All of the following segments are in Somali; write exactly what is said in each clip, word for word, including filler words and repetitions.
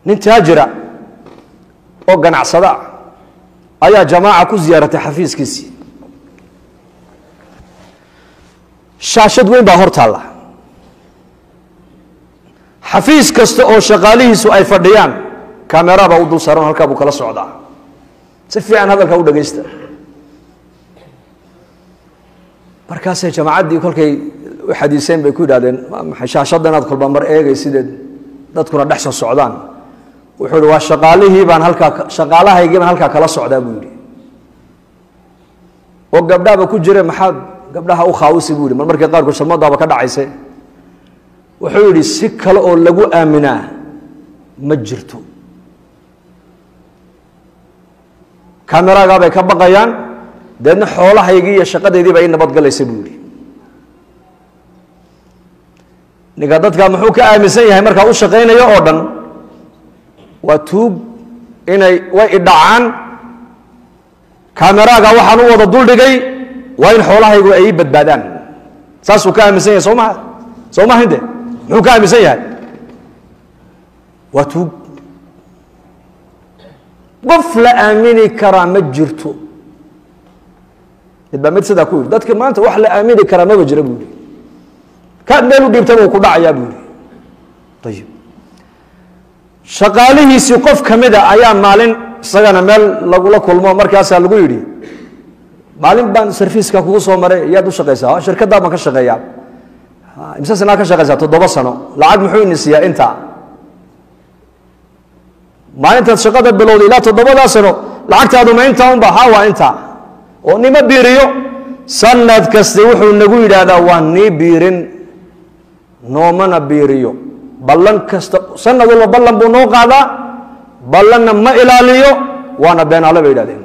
nin taajira oo ganacsada ayaa jamaaca ku ziyaaratay xafiiskiisii shaashad weyn baa hor taalla xafiis kasta oo shaqaalihiisu ay fadhiyaan kaamera baa u dul saaran halkaa buu kala socdaa si fiican hadalka u dhageysta markaasay jamaacaddii kolkay u xadiiseen bay ku yidhahdeen maxay shaashadda inaad kolba mar eegay sideed dadkuna dhex soo socdaan wuxuu yidhi waa shaqaalihii baan halkaa shaqaalahaygii baan halkaa kala socdaa buu yidhi oo gabdhaaba ku jire maxaad gabdhaha u khaawisi buu yidhi mar markii qaarkood shalmadaaba ka dhacayse wuxuu yidhi si kale oo lagu aaminaa ma jirto kameraagaa bay ka baqayaan deedna xoolahaygii iyo shaqadeydii baa ii nabadgalaysa buu yidhi ninka dadka muxuu ka aaminsan yahay markaa u shaqaynayo oo dhan waa tuug inay way idhacaan kameraaga waxaan u wada duldhigay waa in xoolahaygu ay ii badbaadaan saasuu ka aaminsan yahay soo maha soo maha inte muxuu ka aaminsan yahay waa tuug qof la aamini karaa ma jirto mid baa mid sidaa ku yidhi dadka maanta wax la aamini karaa maba jira buu yidhi kaad meel u dhiibtaba uu ku dhacayaa buu yidhi ayib shaqaalihiisii qof ka mida ayaa maalin isagana meel lagula kulmo markaasaa lagu yidhi maalin baan sarfiiska kugu soo maray yaad u shaqaysaa shirkaddaa baan ka shaqeeyaa imse sanaa ka shaqaysaa toddoba sano lacag muxuu ini siiyaa intaa maalintaad shaqada bilowday ilaa toddobadaa sano lacagtaadu ma intaa unba ha waa intaa oo nima biiriyo sanad kaste wuxuu nagu yidhaahdaa waa nii biirin noomana biiriyo ballan kasta sanad walba ballan buu noo qaadaa ballanna ma ilaaliyo waana beenaale bay yidhahdeen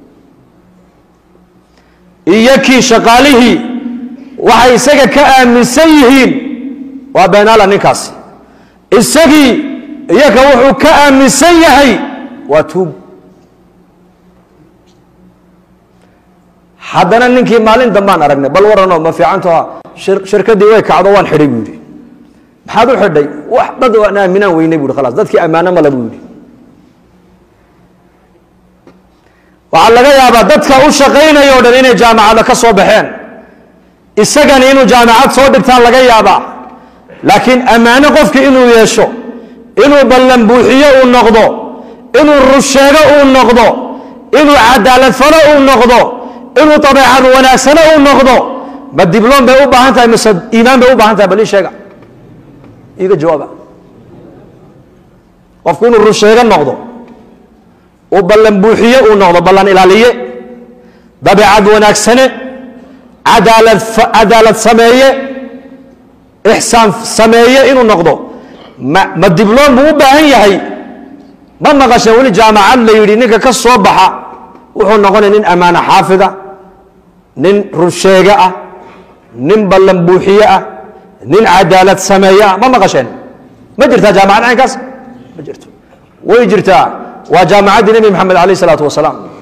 iyo kii shaqaalihii waxay isaga ka aaminsan yihiin waa beenaala ninkaasi isagii iyaka wuxuu ka aaminsan yahay waa tuug haddana ninkii maalin dambaan aragnay bal warano ma fiicantoha shirkaddii way kacdo waan xidhay buu yidhi maxaad u xidhay wax dad aan aaminaan weynay buu yidhi khalaas dadkii ammaano male buu yidhi waxaa laga yaabaa dadka u shaqaynaya o dhan inay jaamacada ka soo baxeen isagani inuu jaamacad soo dhigtaan laga yaabaa laakiin ammaano qofki inuu yeesho inuu ballan buuxiyo uu noqdo inuu rusheego uu noqdo inuu cadaalad falo uu noqdo inuu dabeecad wanaagsano uu noqdo ma dibloom bay u baahan tahay mise iimaan bay u baahan tahay bal ii sheega iiga jawaaba qofku inuu rusheego noqdo uu ballan buuxiye uu noqdo ballan ilaaliye dabeecad wanaagsane cadaalad cadaalad sameeye ixsaan sameeye inuu noqdo ma ma dibloom buu u baahan yahay ma maqasheen weli jaamacad la yidhi ninka ka soo baxa wuxuu noqonaya nin ammaano xaafida nin runsheege ah nin ballan buuxiye ah nin cadaalad sameeye ah ma maqasheen ma jirtaa jaamacad caynkaas ma jirto way jirtaa waa jaamacaddii nebi maxamed alayh isalaatu wasalaam